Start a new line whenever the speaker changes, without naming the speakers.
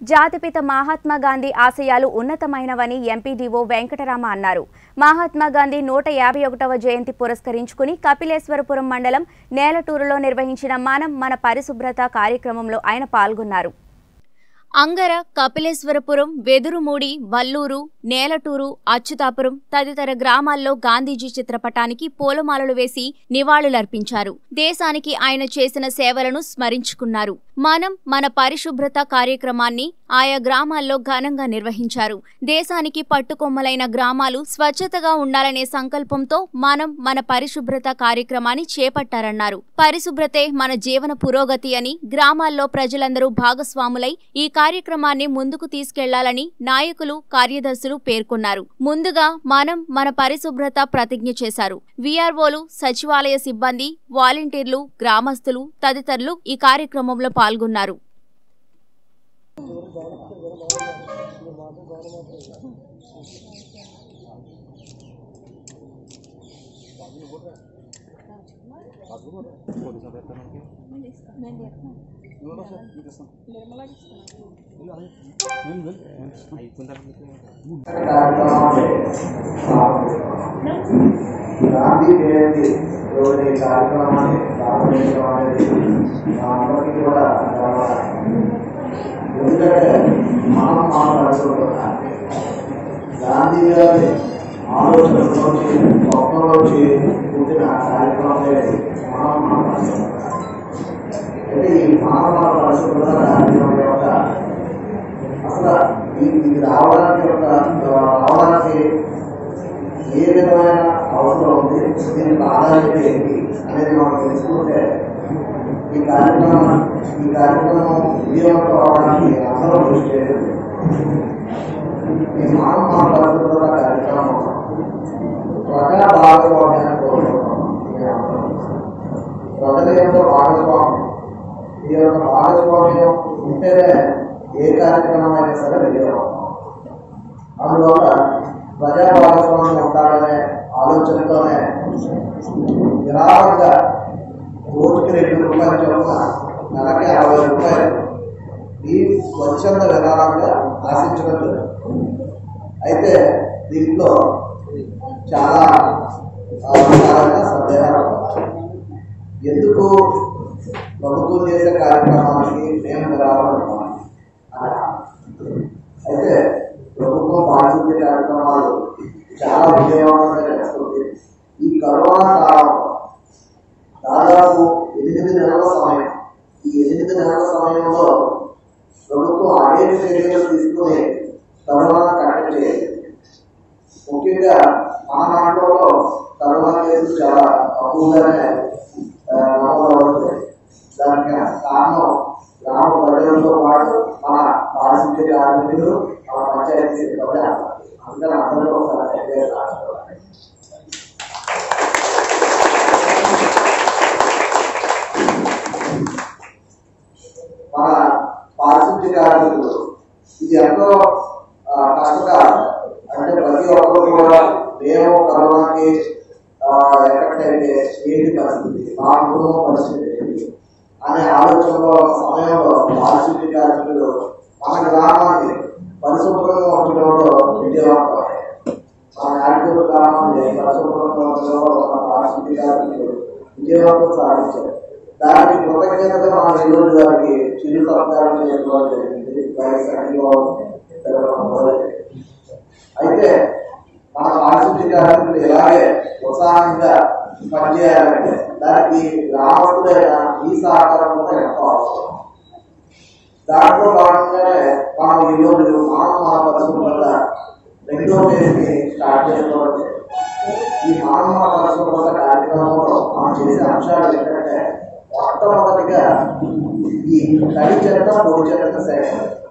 జాతిపిత మహాత్మా గాంధీ ఆశయాలు ఉన్నతమైనవని ఎంపీడీఓ వెంకటరామ అన్నారు. మహాత్మా గాంధీ 151వ జయంతి పురస్కరించుకుని కపిలేశ్వరపురం మండలం నేలటూరులో నిర్వహించిన మనం మన పరిశుభ్రత కార్యక్రమంలో ఆయన పాల్గొన్నారు. అంగర, కపిలేశ్వరపురం, వెదురుమూడి, వల్లూరు, నేలటూరు, అచ్యుతాపురం తదితర గ్రామాల్లో గాంధీజీ చిత్రపటానికి పూలమాలలు వేసి నివాళులర్పించారు. దేశానికి ఆయన చేసిన సేవలను స్మరించుకున్నారు. మనం మన పరిశుభ్రత కార్యక్రమాన్ని ఆయా గ్రామాల్లో ఘనంగా నిర్వహించారు. దేశానికి పట్టుకొమ్మలైన గ్రామాలు స్వచ్ఛతగా ఉండాలనే సంకల్పంతో మనం మన పరిశుభ్రత కార్యక్రమాన్ని చేపట్టారన్నారు. పరిశుభ్రతే మన జీవన పురోగతి అని, గ్రామాల్లో ప్రజలందరూ భాగస్వాములై ఈ కార్యక్రమాన్ని ముందుకు తీసుకెళ్లాలని నాయకులు, కార్యదర్శులు పేర్కొన్నారు. ముందుగా మనం మన పరిశుభ్రత ప్రతిజ్ఞ చేశారు. వీఆర్ఓలు, సచివాలయ సిబ్బంది, వాలంటీర్లు, గ్రామస్తులు తదితరులు ఈ కార్యక్రమంలో పాల్గొన్నారు.
గాంధీ జయంతి రోజు ఈ కార్యక్రమాన్ని ప్రారంభించడం అనేది అందరికీ కూడా ఎందుకంటే మనం గాంధీ గారి ఆలోచనలోంచి స్వప్నంలోంచి పుట్టిన కార్యక్రమం అనేది మనం అయితే ఈ మానవ పరిశుభ్రత కార్యక్రమం యొక్క అసలు ఇది రావడానికి ఏ విధమైన అవసరం ఉంది, దీని ప్రాధాన్యత ఏంటి అనేది మనం తెలుసుకుంటే ఈ కార్యక్రమం విజయవంతం అవడానికి అందరూ కృషి చేయాలి. ఈ మానవ పరిశుభ్రత కార్యక్రమం ప్రజా భాగస్వామ్యాన్ని కోరుకుంటున్నాం. ప్రజల యొక్క భాగస్వామ్యం, ఈ యొక్క భాగస్వామ్యం ఉంటేనే ఏ కార్యక్రమం అయినా సరే విజయవంతం. అందువల్ల ప్రజా భాగస్వామ్యం ఉండాలనే ఆలోచనతోనే విరాళంగా రోజుకి 2 రూపాయలు చొప్పున నెలకి 60 రూపాయలు ఈ స్వచ్ఛంద విరాళంగా ఆశించడం జరుగుతుంది. అయితే దీంట్లో చాలా విధాలుగా సందేహాలు ఎందుకు ప్రభుత్వం చేసే కార్యక్రమానికి మేము విరాళం అయితే ప్రభుత్వం పారిశుద్ధ్య కార్యక్రమాలు చాలా విజయవంతంగా చేస్తుంది. ఈ కరోనా కాలం దాదాపు 8 నెలల సమయం. ఈ 8 నెలల సమయంలో ప్రభుత్వం అనేక చర్యలు తీసుకుని కరోనా కట్టడి చేయాలి. ముఖ్యంగా మన దాంట్లో కరోనా కేసులు చాలా తక్కువగానే నమోదవుతుంది. దానికి కారణం గ్రామ ప్రజలతో పాటు మన పారిశుద్ధ్య కార్మికులు, మన పంచాయతీ సిబ్బంది అందరూ ఒకసారి రాసుకోవాలి. మన పారిశుద్ధ్య కార్మికులు ఇది ఎంతో కష్టకాలం. అంటే ప్రతి ఒక్కరు కూడా మేము కరోనాకి ఎక్కడికైతే ఏంటి పరిస్థితి, మా కుటుంబం పరిస్థితి ఏంటి అనే ఆలోచనలో సమయంలో పారిశుద్ధ్య కార్మికులు మన గ్రామాన్ని పరిశుభ్రంగా ఉంచడంలో విజయవంతమయ్యాయి. మన యాడూరు గ్రామాన్ని పరిశుభ్రంగా ఉంచడంలో మన పారిశుద్ధ్య కార్మికులు విజయవంతం సాధించారు. దానికి కృతజ్ఞతగా మన నెల్లూరు గారికి చిరు సత్కారం చేయడం జరిగింది. అయితే మన పారిశుద్ధ్య కార్మికులు ఇలాగే ఉత్సాహంగా పనిచేయాలంటే దానికి గ్రామస్తులైన ఈ సహకారం కూడా ఎంతో అవసరం. దాంట్లో భాగంగానే మనం ఈరోజు మన పరిశుభ్రత 2వ తేదీని స్టార్ట్ చేసుకోవాలి. ఈ మానవ పరిశుభ్రత కార్యక్రమంలో మనం చేసే అంశాలు ఏంటంటే మొట్టమొదటిగా ఈ తడి చెత్త, పొడి చెత్త సేకరణ.